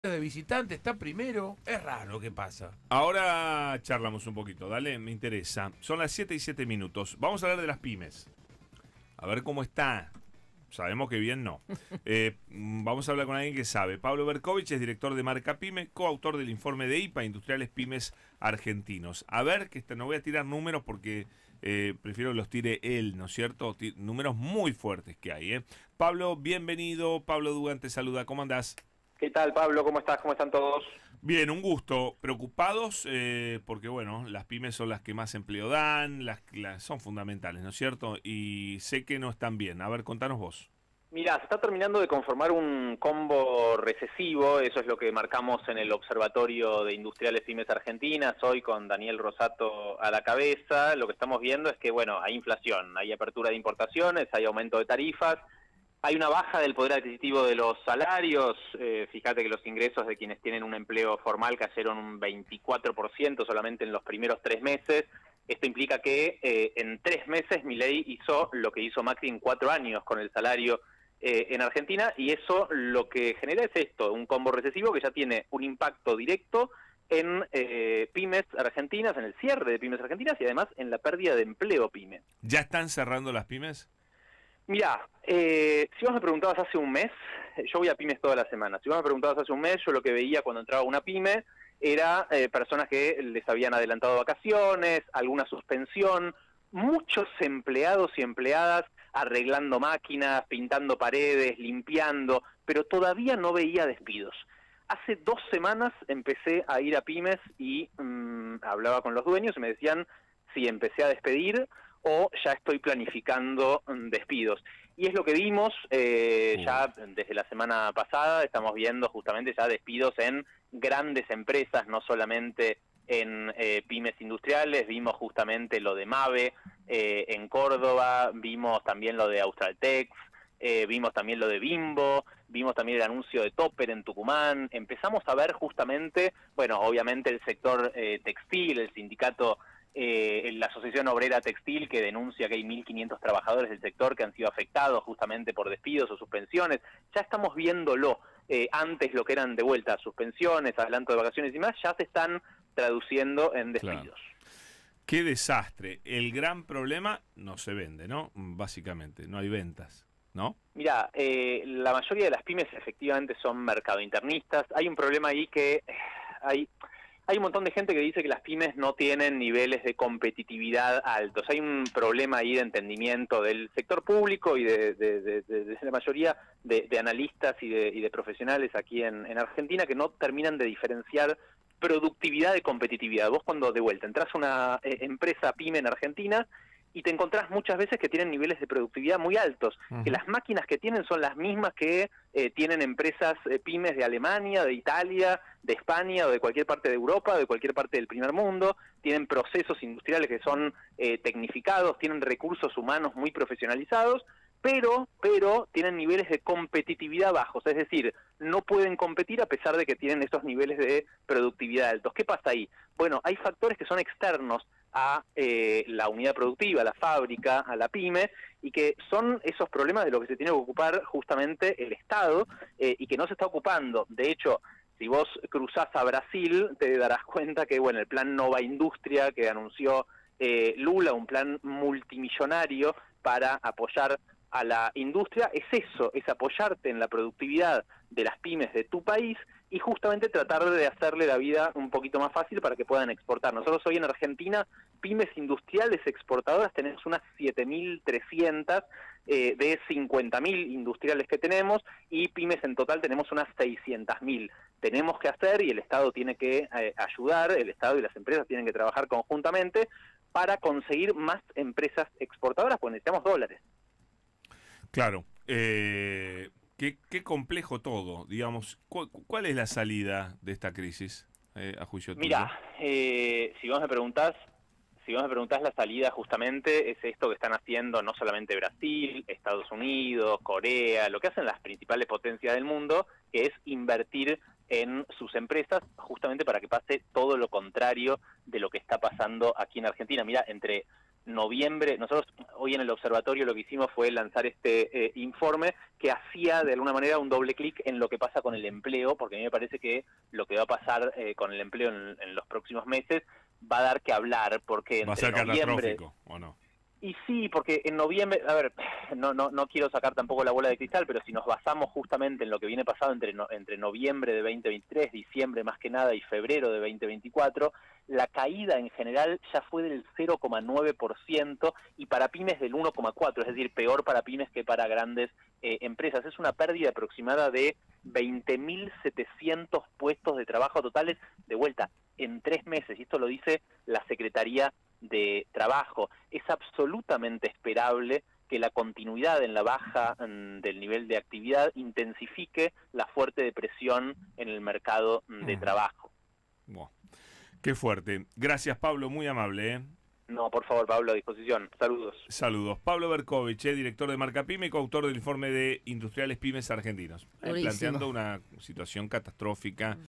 de visitante está primero, es raro que pasa. Ahora charlamos un poquito, dale, me interesa. Son las 7 y 7 minutos. Vamos a hablar de las pymes. A ver cómo está. Sabemos que bien no. Vamos a hablar con alguien que sabe. Pablo Berkovich es director de Marca Pyme, coautor del informe de IPA, Industriales Pymes Argentinos. A ver, que no voy a tirar números porque prefiero que los tire él, ¿no es cierto? Números muy fuertes que hay, ¿eh? Pablo, bienvenido. Pablo Dugan te saluda. ¿Cómo andás? ¿Qué tal, Pablo? ¿Cómo estás? ¿Cómo están todos? Bien, un gusto. Preocupados porque, bueno, las pymes son las que más empleo dan, son fundamentales, ¿no es cierto? Y sé que no están bien. A ver, contanos vos. Mira, se está terminando de conformar un combo recesivo, eso es lo que marcamos en el Observatorio de Industriales Pymes Argentinas, hoy con Daniel Rosato a la cabeza. Lo que estamos viendo es que, bueno, hay inflación, hay apertura de importaciones, hay aumento de tarifas, hay una baja del poder adquisitivo de los salarios. Fíjate que los ingresos de quienes tienen un empleo formal cayeron un 24% solamente en los primeros 3 meses. Esto implica que en 3 meses Milei hizo lo que hizo Macri en 4 años con el salario en Argentina, y eso lo que genera es esto, un combo recesivo que ya tiene un impacto directo en pymes argentinas, en el cierre de pymes argentinas y además en la pérdida de empleo pyme. ¿Ya están cerrando las pymes? Mirá, si vos me preguntabas hace un mes, yo voy a pymes toda la semana, si vos me preguntabas hace un mes, yo lo que veía cuando entraba una pyme era personas que les habían adelantado vacaciones, alguna suspensión, muchos empleados y empleadas arreglando máquinas, pintando paredes, limpiando, pero todavía no veía despidos. Hace 2 semanas empecé a ir a pymes y hablaba con los dueños y me decían si empecé a despedir o ya estoy planificando despidos. Y es lo que vimos ya desde la semana pasada. Estamos viendo justamente ya despidos en grandes empresas, no solamente en pymes industriales. Vimos justamente lo de Mabe en Córdoba, vimos también lo de Australtex, vimos también lo de Bimbo, vimos también el anuncio de Topper en Tucumán. Empezamos a ver justamente, bueno, obviamente el sector textil, el sindicato, la Asociación Obrera Textil, que denuncia que hay 1.500 trabajadores del sector que han sido afectados justamente por despidos o suspensiones. Ya estamos viéndolo. Antes lo que eran de vuelta suspensiones, adelanto de vacaciones y más, ya se están traduciendo en despidos. Claro. Qué desastre. El gran problema, no se vende, ¿no? Básicamente, no hay ventas, ¿no? Mira, la mayoría de las pymes efectivamente son mercadointernistas. Hay un problema ahí que hay un montón de gente que dice que las pymes no tienen niveles de competitividad altos. Hay un problema ahí de entendimiento del sector público y de la mayoría de analistas y de profesionales aquí en Argentina, que no terminan de diferenciar productividad de competitividad. Vos cuando de vuelta entras a una empresa pyme en Argentina y te encontrás muchas veces que tienen niveles de productividad muy altos, que las máquinas que tienen son las mismas que tienen empresas pymes de Alemania, de Italia, de España o de cualquier parte de Europa, o de cualquier parte del primer mundo. Tienen procesos industriales que son tecnificados, tienen recursos humanos muy profesionalizados, pero tienen niveles de competitividad bajos, es decir, no pueden competir a pesar de que tienen esos niveles de productividad altos. ¿Qué pasa ahí? Bueno, hay factores que son externos a la unidad productiva, a la fábrica, a la pyme, y que son esos problemas de los que se tiene que ocupar justamente el Estado y que no se está ocupando. De hecho, si vos cruzás a Brasil, te darás cuenta que, bueno, el plan Nova Industria que anunció Lula, un plan multimillonario para apoyar a la industria, es eso, es apoyarte en la productividad de las pymes de tu país y justamente tratar de hacerle la vida un poquito más fácil para que puedan exportar. Nosotros hoy en Argentina, pymes industriales exportadoras, tenemos unas 7.300 de 50.000 industriales que tenemos, y pymes en total tenemos unas 600.000. Tenemos que hacer, y el Estado tiene que ayudar, el Estado y las empresas tienen que trabajar conjuntamente para conseguir más empresas exportadoras, porque necesitamos dólares. Claro. Qué complejo todo, digamos. ¿Cuál es la salida de esta crisis, a juicio tuyo? Mira, si vos me preguntás la salida justamente es esto que están haciendo no solamente Brasil, Estados Unidos, Corea, lo que hacen las principales potencias del mundo, que es invertir en sus empresas justamente para que pase todo lo contrario de lo que está pasando aquí en Argentina. Mira, entre noviembre, nosotros hoy en el observatorio lo que hicimos fue lanzar este informe que hacía de alguna manera un doble clic en lo que pasa con el empleo, porque a mí me parece que lo que va a pasar con el empleo en los próximos meses va a dar que hablar, porque ¿Va a ser entre noviembre... catastrófico o no? Y sí, porque en noviembre, a ver, no quiero sacar tampoco la bola de cristal, pero si nos basamos justamente en lo que viene pasado entre noviembre de 2023, diciembre más que nada y febrero de 2024, la caída en general ya fue del 0,9% y para pymes del 1,4%, es decir, peor para pymes que para grandes empresas. Es una pérdida aproximada de 20.700 puestos de trabajo totales de vuelta en 3 meses, y esto lo dice la Secretaría de Trabajo. Es absolutamente esperable que la continuidad en la baja del nivel de actividad intensifique la fuerte depresión en el mercado de trabajo. Wow. Qué fuerte. Gracias, Pablo, muy amable. No, por favor, Pablo, a disposición. Saludos. Saludos. Pablo Berkovich, director de Marca Pyme y coautor del informe de Industriales Pymes Argentinos. Planteando una situación catastrófica